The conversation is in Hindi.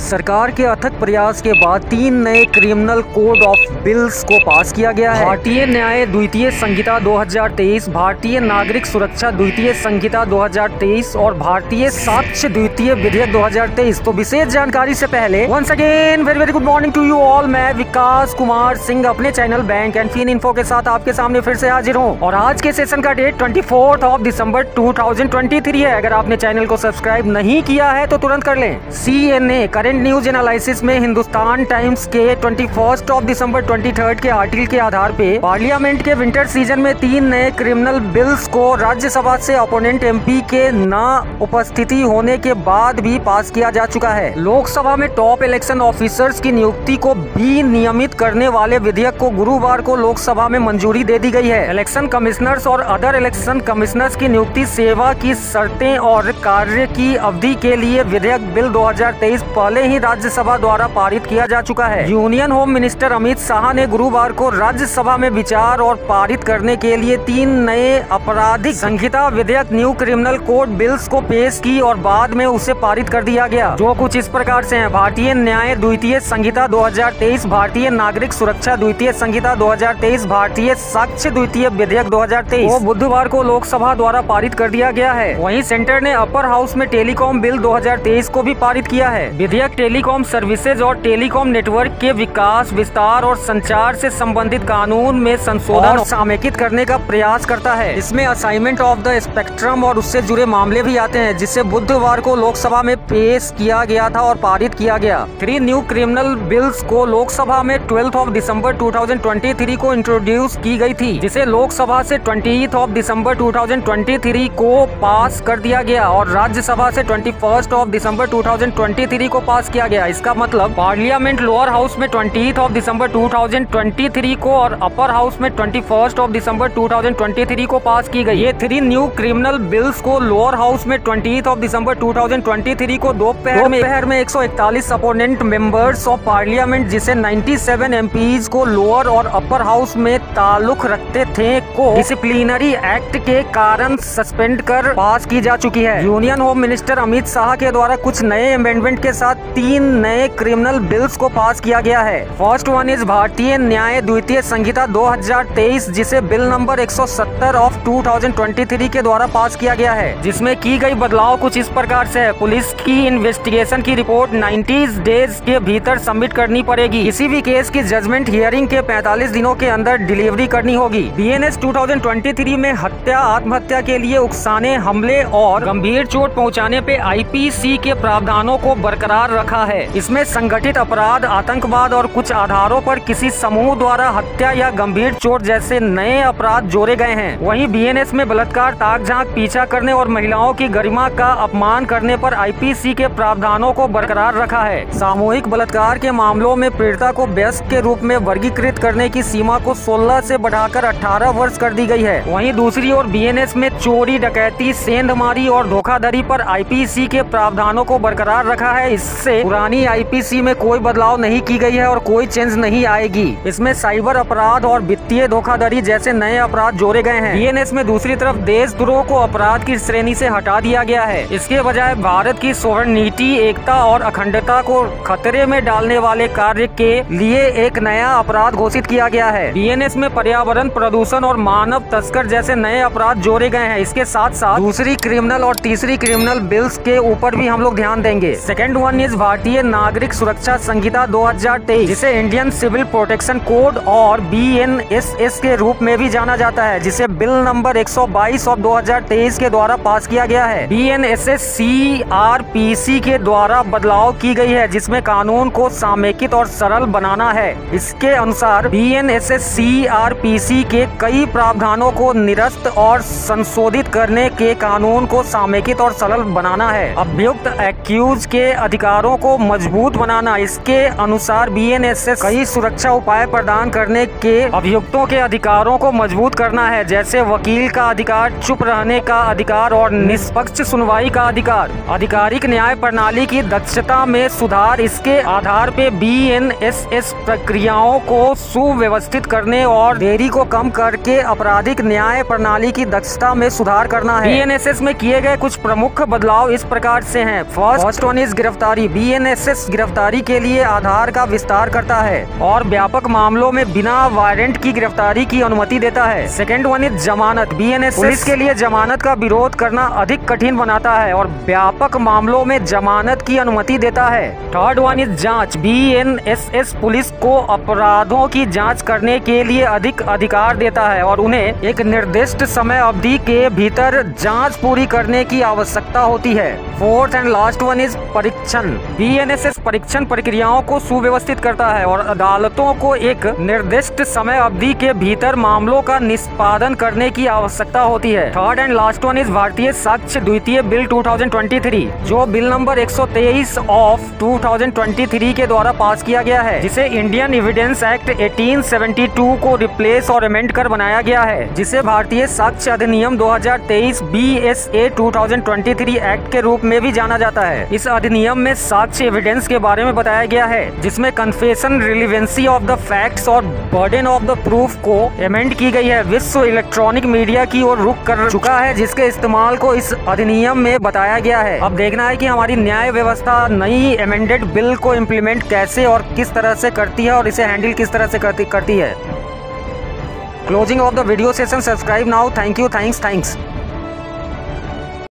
सरकार के अथक प्रयास के बाद 3 नए क्रिमिनल कोड ऑफ बिल्स को पास किया गया है। भारतीय न्याय द्वितीय संहिता 2023, भारतीय नागरिक सुरक्षा द्वितीय संहिता 2023 और भारतीय साक्ष्य द्वितीय विधेयक 2023। तो विशेष जानकारी से पहले once again very good morning to you all. मैं विकास कुमार सिंह अपने channel bank and fin info के साथ आपके सामने फिर से हाजिर हूँ और आज के सेशन का डेट 24 दिसंबर 2023 है। अगर आपने चैनल को सब्सक्राइब नहीं किया है तो तुरंत कर लें। CNA करेंट न्यूज एनालिसिस में हिंदुस्तान टाइम्स के 21 दिसंबर 23 के आर्टिकल के आधार पे पार्लियामेंट के विंटर सीजन में 3 नए क्रिमिनल बिल्स को राज्यसभा से अपोनेंट MP के न उपस्थिति होने के बाद भी पास किया जा चुका है। लोकसभा में टॉप इलेक्शन ऑफिसर्स की नियुक्ति को भी नियमित करने वाले विधेयक को गुरुवार को लोकसभा में मंजूरी दे दी गई है। इलेक्शन कमिश्नर्स और अदर इलेक्शन कमिश्नर्स की नियुक्ति, सेवा की शर्तें और कार्य की अवधि के लिए विधेयक बिल 2023 पहले ही राज्यसभा द्वारा पारित किया जा चुका है। Union home minister Amit Shah ने गुरुवार को राज्यसभा में विचार और पारित करने के लिए 3 नए आपराधिक संहिता विधेयक न्यू क्रिमिनल कोड बिल्स को पेश की और बाद में उसे पारित कर दिया गया, जो कुछ इस प्रकार से हैं। भारतीय न्याय द्वितीय संहिता 2023, भारतीय नागरिक सुरक्षा द्वितीय संहिता 2023, भारतीय साक्ष्य द्वितीय विधेयक 2023 को बुधवार को लोकसभा द्वारा पारित कर दिया गया है। वहीं सेंटर ने अपर हाउस में टेलीकॉम बिल 2023 को भी पारित किया है। विधेयक टेलीकॉम सर्विसेज और टेलीकॉम नेटवर्क के विकास, विस्तार और संचार से संबंधित कानून में संशोधन और समेकित करने का प्रयास करता है। इसमें असाइनमेंट ऑफ द स्पेक्ट्रम और उससे जुड़े मामले भी आते हैं, जिसे बुधवार को लोकसभा में पेश किया गया था और पारित किया गया। 3 न्यू क्रिमिनल बिल्स को लोकसभा में 12 दिसंबर 2023 को इंट्रोड्यूस की गई थी, जिसे लोकसभा से 20 दिसंबर 2023 को पास कर दिया गया और राज्यसभा से 21 दिसंबर 2023 को पास किया गया। इसका मतलब पार्लियामेंट लोअर हाउस में 20 दिसंबर 2023 को और अपर हाउस में 21 दिसंबर 2023 को पास की गई। ये 3 न्यू क्रिमिनल बिल्स को लोअर हाउस में 20 दिसंबर 2023 को दोपहर में 141 अपोनेंट मेंबर्स ऑफ पार्लियामेंट, जिसे 97 MPs को लोअर और अपर हाउस में ताल्लुक रखते थे, को डिसिप्लिनरी एक्ट के कारण सस्पेंड कर पास की जा चुकी है। Union home minister Amit Shah के द्वारा कुछ नए अमेंडमेंट के साथ 3 नए क्रिमिनल बिल्स को पास किया गया है। फर्स्ट वन इज भारतीय न्याय द्वितीय संहिता 2023, जिसे बिल नंबर 170 ऑफ 2023 के द्वारा पास किया गया है, जिसमें की गई बदलाव कुछ इस प्रकार से है। पुलिस की इन्वेस्टिगेशन की रिपोर्ट 90 डेज के भीतर सबमिट करनी पड़ेगी। किसी भी केस की जजमेंट हियरिंग के 45 दिनों के अंदर डिलीवरी करनी होगी। BNS 2023 में हत्या, आत्महत्या के लिए उकसाने, हमले और गंभीर चोट पहुंचाने पे IPC के प्रावधानों को बरकरार रखा है। इसमें संगठित अपराध, आतंकवाद और कुछ आधारों पर किसी समूह द्वारा हत्या या गंभीर चोट जैसे नए अपराध जोड़े गए हैं। वहीं BNS में बलात्कार, ताक झांक, पीछा करने और महिलाओं की गरिमा का अपमान करने पर IPC के प्रावधानों को बरकरार रखा है। सामूहिक बलात्कार के मामलों में पीड़िता को वयस्क के रूप में वर्गीकृत करने की सीमा को 16 से बढ़ाकर 18 वर्ष कर दी गई है। वहीं दूसरी ओर BNS में चोरी, डकैती, सेंधमारी और धोखाधड़ी पर IPC के प्रावधानों को बरकरार रखा है। इससे पुरानी IPC में कोई बदलाव नहीं की गई है और कोई चेंज नहीं आएगी। इसमें साइबर अपराध और वित्तीय धोखाधड़ी जैसे नए अपराध जोड़े गए हैं। BNS में दूसरी तरफ देशद्रोह को अपराध की श्रेणी से हटा दिया गया है। इसके बजाय भारत की सोवरेनिटी, एकता और अखंडता को खतरे में डालने वाले कार्य के लिए एक नया अपराध घोषित किया गया है। BNS में पर्यावरण प्रदूषण और मानव तस्कर जैसे नए अपराध जोड़े गए हैं। इसके साथ साथ दूसरी क्रिमिनल और तीसरी क्रिमिनल बिल्स के ऊपर भी हम लोग ध्यान देंगे। सेकंड वन इज भारतीय नागरिक सुरक्षा संहिता 2023, जिसे इंडियन सिविल प्रोटेक्शन कोड और BNSS के रूप में भी जाना जाता है, जिसे बिल नंबर 122 ऑफ 2023 के द्वारा पास किया गया है। BNSS CRPC के द्वारा बदलाव की गई है, जिसमें कानून को समेकित और सरल बनाना है। इसके अनुसार BNSS CRPC के कई प्रावधानों को निरस्त और संशोधित करने के कानून को समेकित और सरल बनाना है। अभियुक्त एक्यूज के अधिकारों को मजबूत बनाना। इसके अनुसार BNSS कई सुरक्षा उपाय प्रदान करने के अभियुक्तों के अधिकारों को मजबूत करना है, जैसे वकील का अधिकार, चुप रहने का अधिकार और निष्पक्ष सुनवाई का अधिकार। आधिकारिक न्याय प्रणाली की दक्षता में सुधार। इसके आधार पे BNSS प्रक्रियाओं को सुव्यवस्थित करने और देरी को कम करके आपराधिक न्याय प्रणाली की दक्षता में सुधार करना है। BNSS में किए गए कुछ प्रमुख बदलाव इस प्रकार से हैं। फर्स्ट वन इज गिरफ्तारी। BNSS गिरफ्तारी के लिए आधार का विस्तार करता है और व्यापक मामलों में बिना वारंट की गिरफ्तारी की अनुमति देता है। सेकेंड वन इज जमानत। BNSS पुलिस के लिए जमानत का विरोध करना अधिक कठिन बनाता है और व्यापक मामलों में जमानत की अनुमति देता है। थर्ड वन इज जांच। BNSS पुलिस को अपराधों की जांच करने के लिए अधिक अधिकार देता है और उन्हें एक निर्दिष्ट समय अवधि के भीतर जांच पूरी करने की आवश्यकता होती है। Fourth and last one is परीक्षण। BNSS परीक्षण प्रक्रियाओं को सुव्यवस्थित करता है और अदालतों को एक निर्दिष्ट समय अवधि के भीतर मामलों का निष्पादन करने की आवश्यकता होती है। Third and last one is भारतीय साक्ष्य द्वितीय बिल 2023, जो बिल नंबर 123 ऑफ 2023 के द्वारा पास किया गया है, जिसे इंडियन एविडेंस एक्ट 1872 को रिप्लेस और अमेंड कर बनाया गया है, जिसे भारतीय साक्ष्य अधिनियम 2023 BSA 2023 एक्ट के रूप में भी जाना जाता है। इस अधिनियम में साक्ष्य एविडेंस के बारे में बताया गया है, जिसमें confession, relevancy of the facts और बर्डन ऑफ द प्रूफ को अमेंड की गई है। विश्व इलेक्ट्रॉनिक मीडिया की ओर रुख कर चुका है, जिसके इस्तेमाल को इस अधिनियम में बताया गया है। अब देखना है कि हमारी न्याय व्यवस्था नई अमेंडेड बिल को इम्प्लीमेंट कैसे और किस तरह से करती है और इसे हैंडल किस तरह से करती है। Closing of the video session. Subscribe now. Thank you. Thanks.